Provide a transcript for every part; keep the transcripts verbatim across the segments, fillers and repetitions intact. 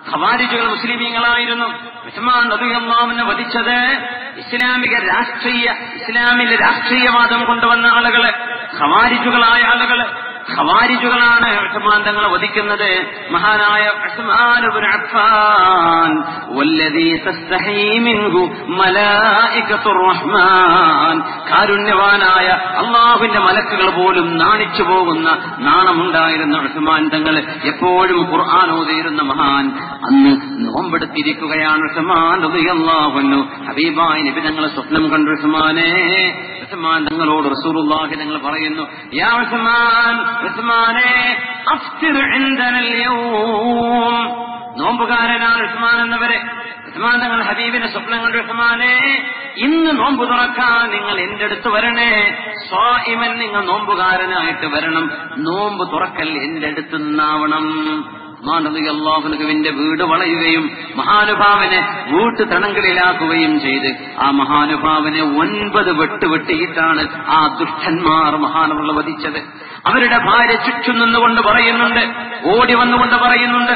ഖവാരിജുകൾ മുസ്ലിമീങ്ങളായിരുന്നു. ഉസ്മാൻ റളിയല്ലാഹു അൻഹു വധിച്ചത് ഇസ്ലാമിക രാഷ്ട്രീയ ഇസ്ലാമിലെ രാഷ്ട്രീയവാദം കൊണ്ടുവന്ന ആളുകള്, ഖവാരിജുകളായ ആളുകള്. ഖവാരിജുകളാണ് ഉസ്മാൻ തങ്ങളെ വധിക്കുന്നത്. മഹാനായ ഉസ്മാൻ ഇബ്നു അഫ്ഫാൻ വല്ലദീ തസ്തഹീ മിൻഹു മലായികത്തുർ റഹ്മാൻ, കാരുണ്യവാനായ അല്ലാഹുവിന്റെ മലക്കുകൾ പോലും നാണിച്ചു പോകുന്ന നാണമുണ്ടായിരുന്ന ഉസ്മാൻ തങ്ങൾ, എപ്പോഴും ഖുർആൻ ഓതിയിരുന്ന മഹാൻ, അന്ന് നോമ്പെടുത്തിരിക്കുകയാണ് ഉസ്മാൻ റളിയല്ലാഹു അൻഹു. ഹബീബായ നബി തങ്ങളെ സ്വപ്നം കണ്ടു. ഉസ്മാനെ ഉസ്മാൻ തങ്ങളോട് റസൂലുള്ളാഹി തങ്ങൾ പറയുന്നു, യാ ഉസ്മാൻ, ഉസ്മാനെ അഫ്തിർ ഇൻദനൽ യൗം, നോമ്പുകാരനാണ് ഉസ്മാൻ എന്നവരെ. ഉസ്മാൻ തങ്ങൾ ഹബീബിനെ സ്വപ്നം കണ്ടു, ഉസ്മാനെ ഇന്ന് നോമ്പ് തുറക്കാൻ നിങ്ങൾ എന്റെ അടുത്ത് വരണേ, സ്വാഇമൻ, നിങ്ങൾ നോമ്പുകാരനായിട്ട് വരണം, നോമ്പ് തുറക്കൽ എന്റെ അടുത്ത് നിന്നാവണം. അള്ളാഹുവിന്റെ വീട് വളയുകയും മഹാനുഭാവനെ വീട്ടു തണങ്കലിലാക്കുകയും ചെയ്ത് ആ മഹാനുഭാവനെ ഒൻപത് വെട്ട് വെട്ടിയിട്ടാണ് ആ ദുഷ്ടന്മാർ മഹാനവർ വധിച്ചത്. അവരുടെ ഭാര്യ ചുറ്റും നിന്നുകൊണ്ട് പറയുന്നുണ്ട്, ഓടി വന്നുകൊണ്ട് പറയുന്നുണ്ട്,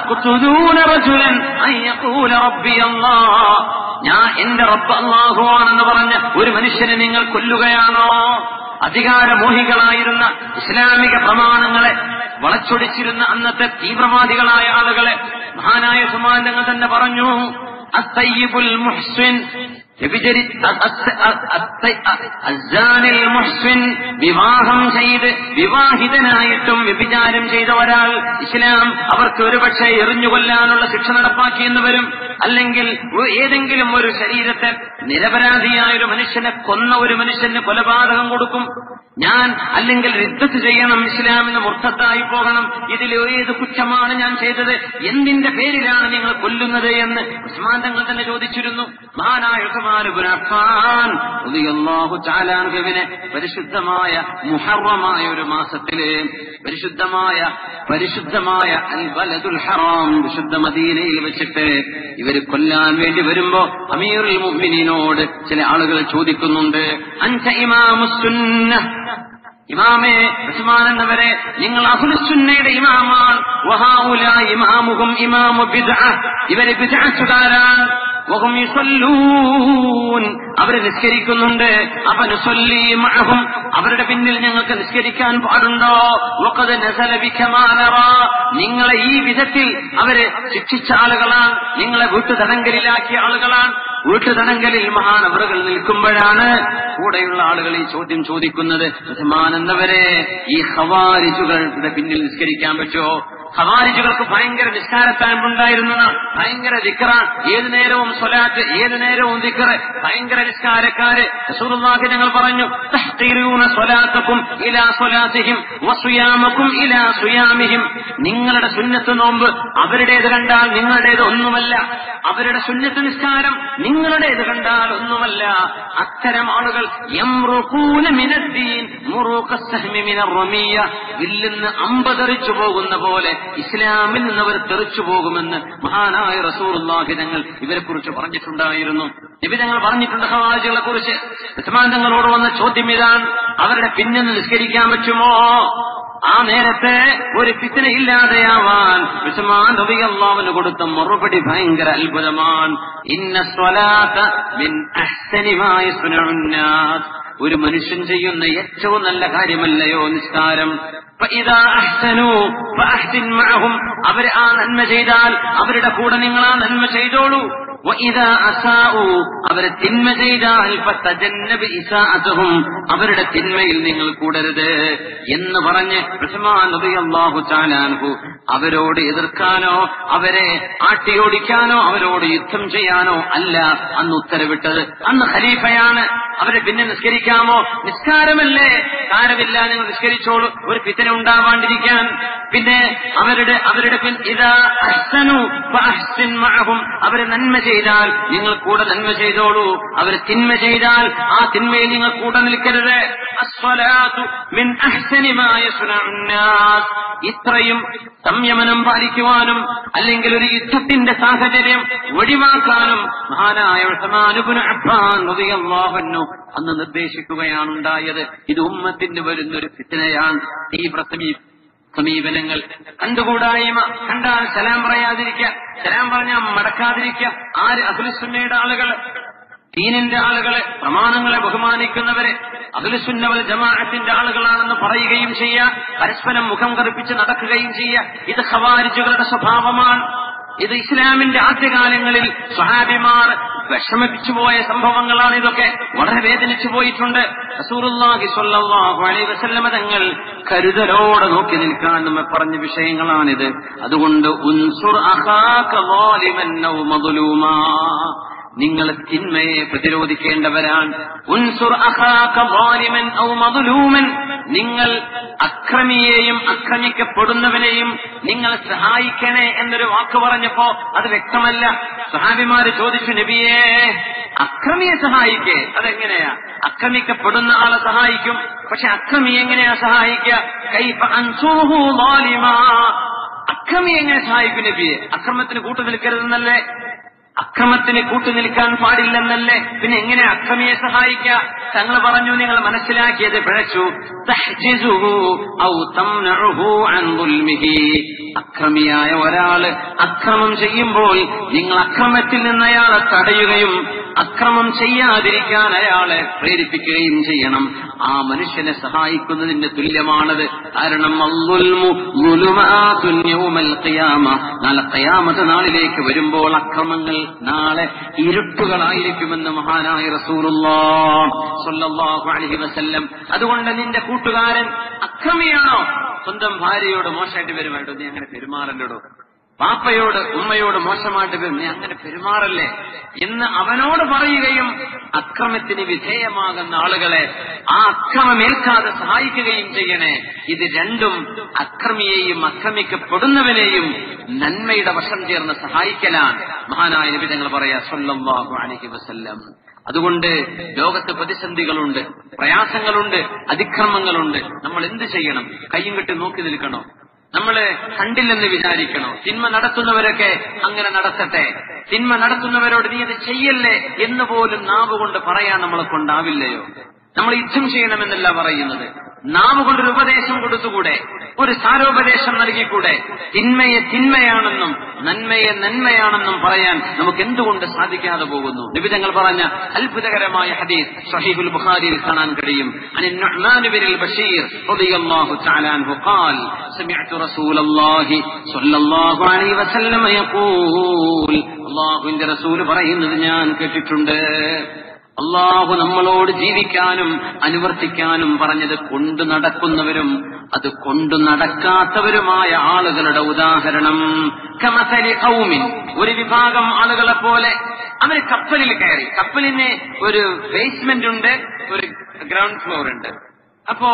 ഞാൻ എന്റെ റബ്ബ് അല്ലാഹുവാണെന്ന് പറഞ്ഞ ഒരു മനുഷ്യനെ നിങ്ങൾ കൊല്ലുകയാണോ? അധികാരമോഹികളായിരുന്ന ഇസ്ലാമിക പ്രമാണങ്ങളെ വളച്ചൊടിച്ചിരുന്ന അന്നത്തെ തീവ്രവാദികളായ ആളുകളെ മഹാനായ ഉസ്മാൻ തങ്ങൾ തന്നെ പറഞ്ഞു, അത്തയ്യിബുൽ മുഹ്സിൻ, വിവാഹം ചെയ്ത് വിവാഹിതനായിട്ടും വ്യഭിചാരം ചെയ്ത ഒരാൾ, ഇസ്ലാം അവർക്ക് ഒരുപക്ഷെ എറിഞ്ഞുകൊല്ലാനുള്ള ശിക്ഷ നടപ്പാക്കിയെന്ന് വരും. അല്ലെങ്കിൽ ഏതെങ്കിലും ഒരു ശരീരത്തെ നിരപരാധിയായ ഒരു മനുഷ്യനെ കൊന്ന ഒരു മനുഷ്യന് കൊലപാതകം കൊടുക്കും. ഞാൻ അല്ലെങ്കിൽ റിദ്ദത്ത് ചെയ്യണം, ഇസ്ലാമിന് മുർത്തത്തായി പോകണം, ഇതിൽ ഏത് കുറ്റമാണ് ഞാൻ ചെയ്തത്, എന്തിന്റെ പേരിലാണ് നിങ്ങൾ കൊല്ലുന്നത് എന്ന് ഉസ്മാൻ തങ്ങൾ തന്നെ ചോദിച്ചിരുന്നു. മഹാനായ ഉസ്മാൻ ഇബ്നു അഫ്ഫാൻ റളിയല്ലാഹു തആല അൻഹുവിനെ പരിശുദ്ധമായ മുഹറമായ ഒരു മാസത്തില് പരിശുദ്ധമായ പരിശുദ്ധമായ അൽ ബലദുൽ ഹറാം വിശുദ്ധ മദീനയിൽ വെച്ചിട്ട് ഇവര് കൊല്ലാൻ വേണ്ടി വരുമ്പോ അമീറുൽ മുഅ്മിനീനോട് ചില ആളുകൾ ചോദിക്കുന്നുണ്ട്, അൻത ഇമാമുസ് സുന്നഹ്, ഇമാമേ ഉസ്മാൻ എന്നവരെ നിങ്ങൾ അഹ്ലുസുന്നയുടെ ഇമാമാണ്, വഹൗലാ ഇമാമുഹും ഇമാമു ബിദ്അ, ഇവര് ബിദ്അത്തുകാരാണ്, വഹും യുസല്ലൂൻ, അവര് നിസ്കരിക്കുന്നുണ്ട്, അപ്പൊ നുസല്ലി മഅഹും, അവരുടെ പിന്നിൽ ഞങ്ങൾക്ക് നിസ്കരിക്കാൻ പാടുണ്ടോ? വഖദ് നസല ബിക മാ നറാ, നിങ്ങളെ ഈ വിധത്തിൽ അവര് ശിക്ഷിച്ച ആളുകളാണ്, നിങ്ങളെ വീട്ടുതടങ്കലിലാക്കിയ ആളുകളാണ്. വീട്ടുതടങ്കലിൽ മഹാനവറുകൾ നിൽക്കുമ്പോഴാണ് കൂടെയുള്ള ആളുകൾ ഈ ചോദ്യം ചോദിക്കുന്നത്, ഉസ്മാൻ എന്നവരെ ഈ ഖവാരിജുകളുടെ പിന്നിൽ നിസ്കരിക്കാൻ പറ്റുമോ? ഖവാരിജുകൾക്ക് ഭയങ്കര നിസ്കാരത്താൻപുണ്ടായിരുന്നതാണ്, ഭയങ്കര ദിക്റാൻ, ഏതു നേരവും സ്വലാത്ത്, ഏതു നേരവും ദിക്റ്, ഭയങ്കര നിസ്കാരക്കാര്. റസൂലുള്ളാഹി ഞങ്ങൾ പറഞ്ഞു, തഹ്ഖീറൂന സ്വലാത്തക്കും ഇലാ സ്വലാത്തിഹിം വസിയാമക്കും ഇലാ സിയാമിഹിം, നിങ്ങളുടെ സുന്നത്ത് നോമ്പ് അവരുടേത് കണ്ടാൽ നിങ്ങളുടേത് ഒന്നുമല്ല, അവരുടെ സുന്നത്ത് നിസ്കാരം നിങ്ങളുടേത് കണ്ടാൽ ഒന്നുമല്ല. അത്തരം ആളുകൾ യംറുഖൂന മിനദ്ദീൻ മുറൂഖസ്സഹ്മി മിനർ റമിയ, വില്ലിന്ന് അമ്പതെറിച്ചു പോകുന്ന പോലെ ഇസ്ലാമിൽ നിന്ന് അവർ തെറിച്ചു പോകുമെന്ന് മഹാനായ റസൂലുള്ളാഹി തങ്ങൾ ഇവരെ കുറിച്ച് പറഞ്ഞിട്ടുണ്ടായിരുന്നു. നബി തങ്ങൾ പറഞ്ഞിട്ടുണ്ട് ഖവാരിജുകളെ കുറിച്ച്. ഉസ്മാൻ തങ്ങളോട് വന്ന ചോദ്യം ഇതാണ്, അവരുടെ പിന്നിൽ നിസ്കരിക്കാൻ പറ്റുമോ? ആ നേരത്തെ ഒരു ഫിത്ന ഇല്ലാതെയാവാൻ ഉസ്മാൻ റളിയല്ലാഹു അൻഹു കൊടുത്ത മറുപടി ഭയങ്കര അത്ഭുതമാണ്. ഇന്ന സ്വലാത്ത മിൻ അഹ്സനി മാ യസ്നഉൻ നാസ്, ഒരു മനുഷ്യൻ ചെയ്യുന്ന ഏറ്റവും നല്ല കാര്യമല്ലയോ നിസ്കാരം. ഫഇദാ അഹ്സനൂ ഫഅഹ്സിൻ മഅഹും, അവർ ആ നന്മ ചെയ്താൽ അവരുടെ കൂടെ നിങ്ങൾ ആ നന്മ ചെയ്തോളൂ. വഇദാ അസാഉ, അവരെ തിന്മ ചെയ്താൽ ഫതജന്നബ് ഇസാഅതഹും, അവരുടെ തിന്മയിൽ നിങ്ങൾ കൂടരുത് എന്ന് പറഞ്ഞ് ഉസ്മാൻ റളിയല്ലാഹു തആല അൻഹു അവരോട് എതിർക്കാനോ അവരെ ആട്ടിയോടിക്കാനോ അവരോട് യുദ്ധം ചെയ്യാനോ അല്ല അന്ന് ഉത്തരവിട്ടത്. അന്ന് ഖലീഫയാണ്. അവരെ പിന്നെ നിസ്കരിക്കാമോ? നിസ്കാരമല്ലേ, കാര്യമില്ല, നിങ്ങൾ നിസ്കരിച്ചോളൂ, ഒരു ഫിത്ന ഉണ്ടാവാണ്ടിരിക്കാൻ. പിന്നെ അവരുടെ അവരുടെ പിൻ ഇദാ അഹ്സനു ഫഅഹ്സിൻ മഅഹും, അവരെ നന്മ ചെയ്താൽ നിങ്ങൾ കൂടെ നന്മ ചെയ്തോളൂ, അവർ തിന്മ ചെയ്താൽ ആ തിന്മയിൽ നിങ്ങൾ കൂടെ നിൽക്കരുത്. അസ്സലാത്തു മിൻ അഹ്സനി മാ യസ്നഉൻ നാസ്, ഇത്രയും സംയമനം പാലിക്കുവാനും അല്ലെങ്കിൽ ഒരു യുദ്ധത്തിന്റെ സാഹചര്യം ഒഴിവാക്കാനും മഹാനായ ഉസ്മാൻ ഇബ്നു അഫ്ഫാൻ റളിയല്ലാഹു അൻഹു അന്ന് നിർദ്ദേശിക്കുകയാണ് ഉണ്ടായത്. ഇത് ഉമ്മത്തിന് വരുന്നൊരു ഫിത്നയാണ്, തീവ്ര സമീപനങ്ങൾ. കണ്ടുകൂടായ്മ, കണ്ടാൽ സലാം പറയാതിരിക്കുക, സലാം പറഞ്ഞാൽ മടക്കാതിരിക്കുക. ആര്? അഹ്ലുസുന്നയുടെ ആളുകൾ, ദീനിന്റെ ആളുകളെ, പ്രമാണങ്ങളെ ബഹുമാനിക്കുന്നവരെ, അഹ്ലുസുന്ന വൽ ജമാഅത്തിന്റെ ആളുകളാണെന്ന് പറയുകയും ചെയ്യുക, പരസ്പരം മുഖം കറുപ്പിച്ച് നടക്കുകയും ചെയ്യുക. ഇത് ഖവാരിജുകളുടെ സ്വഭാവമാണ്. ഇത് ഇസ്ലാമിന്റെ ആദ്യകാലങ്ങളിൽ സ്വഹാബിമാർ വിഷമിപ്പിച്ചുപോയ സംഭവങ്ങളാണ്. ഇതൊക്കെ വളരെ വേദനിച്ചു പോയിട്ടുണ്ട്. റസൂലുള്ളാഹി സ്വല്ലല്ലാഹു അലൈഹി വസല്ലമ തങ്ങൾ കരുതലോടെ നോക്കി നിൽക്കാൻ നമ്മെ പറഞ്ഞ വിഷയങ്ങളാണിത്. അതുകൊണ്ട് ഉൻസുർ അഖാക ളാലിമൻ ഔ മദ്ലൂമാ, നിങ്ങൾ തിന്മയെ പ്രതിരോധിക്കേണ്ടവരാണ്. ഉൻസുർ അഖാക ളാലിമൻ ഔ മദ്ലൂമൻ, നിങ്ങൾ അക്രമിയെയും അക്രമിക്കപ്പെടുന്നവനെയും നിങ്ങൾ സഹായിക്കണേ എന്നൊരു വാക്ക് പറഞ്ഞപ്പോ അത് വ്യക്തമല്ല. സഹാബിമാര് ചോദിച്ചു, നബിയേ, അക്രമിയെ സഹായിക്കേ, അതെങ്ങനെയാ? അക്രമിക്കപ്പെടുന്ന ആളെ സഹായിക്കും, പക്ഷെ അക്രമി എങ്ങനെയാ സഹായിക്കുക? കൈഫ അൻസുറുഹു ളാലിമാ, അക്രമി എങ്ങനെ സഹായിക്കും നബിയെ? അക്രമത്തിന് കൂട്ടു നിൽക്കരുതെന്നല്ലേ? അക്രമത്തിന് കൂട്ടുനിൽക്കാൻ പാടില്ലെന്നല്ലേ? പിന്നെ എങ്ങനെ അക്രമിയെ സഹായിക്കുക? തങ്ങൾ പറഞ്ഞു, നിങ്ങൾ മനസ്സിലാക്കിയത് പിഴച്ചു. തഹ്ജിസുഹു ഔ തംനഉഹു അൻ ദുൽമിഹി, അക്രമിയായ ഒരാള് അക്രമം ചെയ്യുമ്പോൾ നിങ്ങൾ അക്രമത്തിൽ നിന്ന് അയാളെ തടയുകയും അക്രമം ചെയ്യാതിരിക്കാൻ അയാളെ പ്രേരിപ്പിക്കുകയും ചെയ്യണം. ആ മനുഷ്യനെ സഹായിക്കുന്നതിന്റെ തുല്യമാണത്. കാരണം അൽദുൽമു ദുലുമാതുൻ യൗമൽ ഖിയാമ, നാളെ ഖിയാമത്ത് നാളിലേക്ക് വരുമ്പോൾ അക്രമങ്ങൾ നാളെ ഇരുട്ടുകളായിരിക്കുമെന്ന് മഹാനായ റസൂലുള്ളാഹി സ്വല്ലല്ലാഹു അലൈഹി വസല്ലം. അതുകൊണ്ട് നിന്റെ കൂട്ടുകാരൻ അക്രമിയാണോ? സ്വന്തം ഭാര്യയോട് മോശമായിട്ട് പെരുമാറോ? നീ അങ്ങനെ പെരുമാറല്ലോ. പാപ്പയോട് ഉമ്മയോട് മോശമായിട്ട് വരും, നീ അങ്ങനെ പെരുമാറല്ലേ എന്ന് അവനോട് പറയുകയും അക്രമത്തിന് വിധേയമാകുന്ന ആളുകളെ ആ അക്രമമേൽക്കാതെ സഹായിക്കുകയും ചെയ്യണേ. ഇത് രണ്ടും അക്രമിയെയും അക്രമിക്കപ്പെടുന്നവനെയും നന്മയുടെ വശം ചേർന്ന് സഹായിക്കലാണ്. മഹാനായ നബി തങ്ങൾ പറയാ സ്വല്ലല്ലാഹു അലൈഹി വസല്ലം. അതുകൊണ്ട് ലോകത്ത് പ്രതിസന്ധികളുണ്ട്, പ്രയാസങ്ങളുണ്ട്, അതിക്രമങ്ങളുണ്ട്. നമ്മൾ എന്ത് ചെയ്യണം? കയ്യും കെട്ടി നോക്കി നിൽക്കണോ? നമ്മള് കണ്ടില്ലെന്ന് വിചാരിക്കണോ? തിന്മ നടത്തുന്നവരൊക്കെ അങ്ങനെ നടത്തട്ടെ, തിന്മ നടത്തുന്നവരോട് നീ അത് ചെയ്യല്ലേ എന്ന് പോലും നാവ് കൊണ്ട് പറയാൻ നമ്മളെ കൊണ്ടാവില്ലയോ? നമ്മൾ യുദ്ധം ചെയ്യണമെന്നല്ല പറയുന്നത്. നാവ് കൊണ്ടൊരു ഉപദേശം കൊടുത്തുകൂടെ? ഒരു സാരോപദേശം നൽകിക്കൂടെ? തിന്മയെ തിന്മയാണെന്നും നന്മയെ നന്മയാണെന്നും പറയാൻ നമുക്ക് എന്തുകൊണ്ട് സാധിക്കാതെ പോകുന്നു? നബി തങ്ങൾ പറഞ്ഞ അത്ഭുതകരമായ ഹദീസ് സ്വഹീഹുൽ ബുഖാരിയിൽ കാണാൻ കഴിയും. അൻ നുഅ്മാൻ ബിൻ ബഷീർ റളിയല്ലാഹു തആല അൻഹു ഖാൽ സമിഅ്തു റസൂലല്ലാഹി സ്വല്ലല്ലാഹു അലൈഹി വസല്ലം യഖൂൽ, അല്ലാഹുവിന്റെ റസൂൽ പറയുന്നത് ഞാൻ കേട്ടിട്ടുണ്ട്. അള്ളാഹു നമ്മളോട് ജീവിക്കാനും അനുവർത്തിക്കാനും പറഞ്ഞത് കൊണ്ടു നടക്കുന്നവരും അത് കൊണ്ടു നടക്കാത്തവരുമായ ആളുകളുടെ ഉദാഹരണം കമസലി ഖൗമിൻ, ഒരു വിഭാഗം ആളുകളെ പോലെ. അവര് കപ്പലിൽ കയറി. കപ്പലിന് ഒരു ബേസ്മെന്റ് ഉണ്ട്, ഒരു ഗ്രൗണ്ട് ഫ്ലോർ ഉണ്ട്. അപ്പോ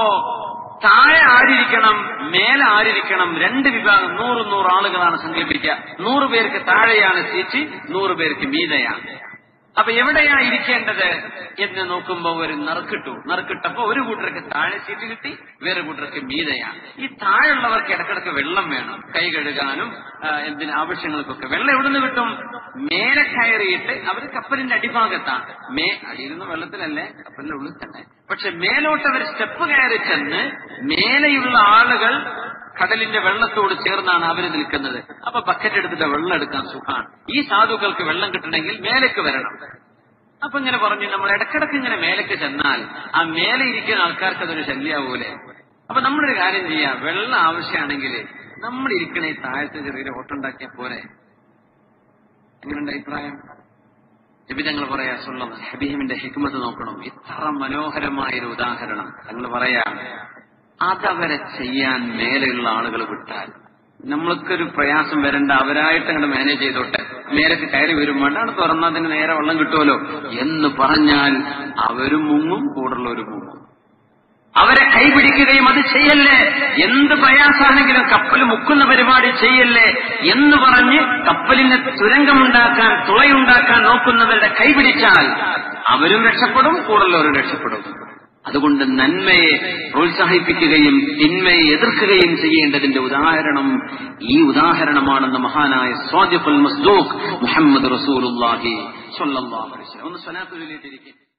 താഴെ ആരിരിക്കണം, മേലെ ആരിരിക്കണം? രണ്ട് വിഭാഗം, നൂറ് നൂറ് ആളുകളാണ് സങ്കല്പിക്കുക. നൂറ് പേർക്ക് താഴെയാണ് സീറ്റ്, നൂറ് പേർക്ക് മീതെയാണ്. അപ്പൊ എവിടെയാ ഇരിക്കേണ്ടത് എന്ന് നോക്കുമ്പോ ഒരു നറുക്കിട്ടു. നറുക്കിട്ടപ്പോ ഒരു കൂട്ടർക്ക് താഴെ സീറ്റ് കിട്ടി, വേറെ കൂട്ടർക്ക് മീതെയാണ്. ഈ താഴെയുള്ളവർക്ക് ഇടക്കിടക്ക് വെള്ളം വേണം, കൈ കഴുകാനും എന്തിന് ആവശ്യങ്ങൾക്കൊക്കെ. വെള്ളം എവിടുന്ന് കിട്ടും? മേലെ കയറിയിട്ട് അവർ കപ്പലിന്റെ അടിഭാഗത്താണ്. മേ അടിയിരുന്ന വെള്ളത്തിലല്ലേ, കപ്പലിന്റെ ഉള്ളിൽ തന്നെ. പക്ഷെ മേലോട്ട് അവർ സ്റ്റെപ്പ് കയറി ചെന്ന് മേലെയുള്ള ആളുകൾ കടലിന്റെ വെള്ളത്തോട് ചേർന്നാണ് അവര് നിൽക്കുന്നത്. അപ്പൊ ബക്കറ്റ് എടുത്തിട്ട് വെള്ളം എടുക്കാൻ സുഖമാണ്. ഈ സാധുക്കൾക്ക് വെള്ളം കിട്ടണമെങ്കിൽ മേലേക്ക് വരണം. അപ്പൊ ഇങ്ങനെ പറഞ്ഞു, നമ്മൾ ഇടക്കിടക്ക് ഇങ്ങനെ മേലേക്ക് ചെന്നാൽ ആ മേലെ ഇരിക്കുന്ന ആൾക്കാർക്ക് അതൊരു ശല്യാവൂലെ. അപ്പൊ നമ്മളൊരു കാര്യം ചെയ്യാം, വെള്ളം ആവശ്യമാണെങ്കിൽ നമ്മൾ ഇരിക്കണ ഈ താഴത്തെ ചെറിയ ഓട്ടുണ്ടാക്കിയ പോരെ. എങ്ങനെയുണ്ട് അഭിപ്രായം? നബി തങ്ങൾ പറയാ സ്വല്ലല്ലാഹു ഹബീബിന്റെ ഹിക്മത്ത് നോക്കണം. ഇത്ര മനോഹരമായൊരു ഉദാഹരണം തങ്ങൾ പറയാ. അതവരെ ചെയ്യാൻ മേലെയുള്ള ആളുകൾ വിട്ടാൽ നമ്മൾക്കൊരു പ്രയാസം വരണ്ട, അവരായിട്ട് അങ്ങോട്ട് മാനേജ് ചെയ്തോട്ടെ. മേലേക്ക് കയറി വരും വേണ്ട, അവിടെ തുറന്നാൽ തന്നെ നേരെ വെള്ളം കിട്ടുമല്ലോ എന്ന് പറഞ്ഞാൽ അവരും മുങ്ങും, കൂടുള്ളവരും മുങ്ങും. അവരെ കൈപിടിക്കുകയും അത് ചെയ്യല്ലേ, എന്ത് പ്രയാസാണെങ്കിലും കപ്പൽ മുക്കുന്ന പരിപാടി ചെയ്യല്ലേ എന്ന് പറഞ്ഞ് കപ്പലിന് തുരങ്കമുണ്ടാക്കാൻ, തുളയുണ്ടാക്കാൻ നോക്കുന്നവരുടെ കൈപിടിച്ചാൽ അവരും രക്ഷപ്പെടും, കൂടുള്ളവരും രക്ഷപ്പെടും. അതുകൊണ്ട് നന്മയെ പ്രോത്സാഹിപ്പിക്കുകയും തിന്മയെ എതിർക്കുകയും ചെയ്യേണ്ടതിന്റെ ഉദാഹരണം ഈ ഉദാഹരണമാണെന്ന് മഹാനായ സ്വാദിഖുൽ മസ്ദൂഖ് മുഹമ്മദ് റസൂലുള്ളാഹി സ്വല്ലല്ലാഹു അലൈഹി വസല്ലം ഒന്ന് സ്വലാത്ത് ചൊല്ലിയിട്ടിരിക്കും.